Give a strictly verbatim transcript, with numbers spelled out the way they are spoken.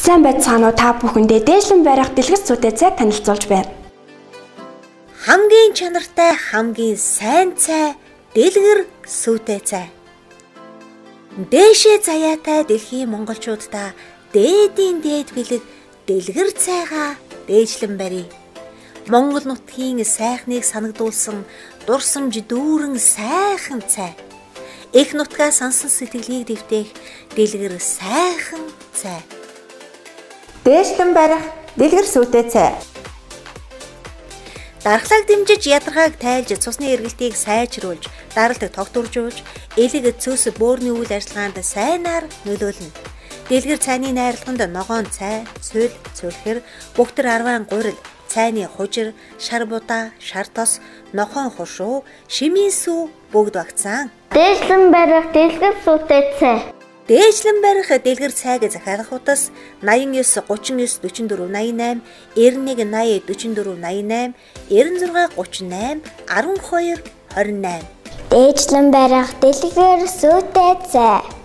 Сайн байцгаана уу та бүхэндээ дээшлэн барих дэлгэр зүйтэй цай танилцуулж байна. Хамгийн чанартай, хамгийн сайн цай, дэлгэр сүйтэй цай. Дээшээ заяатай дэлхийн монголчуудаа дээдийн дээд бэлэг дэлгэр цайгаа дээшлэн барья. Монгол нутгийн сайхныг санагдуулсан дурсамж дүүрэн сайхан цай. Их нутгаа сансан сэтгэлийг дэвтээх дэлгэр сайхан цай. Дээшлэн барих дэлгэр сүйтэй цай. Дархлааг дэмжиж ядаргааг тайлж цусны эргэлтийг сайжруулж, даралт тогтворжуулж, элэг цөс бөөрийн үйл ажиллагаанд сайнаар нөлөөлнө. Дэлгэр цайны найрлаганд ногоон цай, цул, цөлхөр, бөгтөр арван гурил, цайны хужир, шар будаа, шар тос, нохоон хушуу, шимийн сүү бүгд багцсан. Дээшлэн барих дэлгэр сүйтэй цай. Дээшлэн барих дэлгэр цайг захиалах утас найман девять гучин девять дөрвөн дөрвөн найман найман, девять один найман дөрвөн дөрвөн найман, девять шесть гучин восемь, арван хоёр, хорин восемь. Дээшлэн барих дэлгэр сүйтэй цай.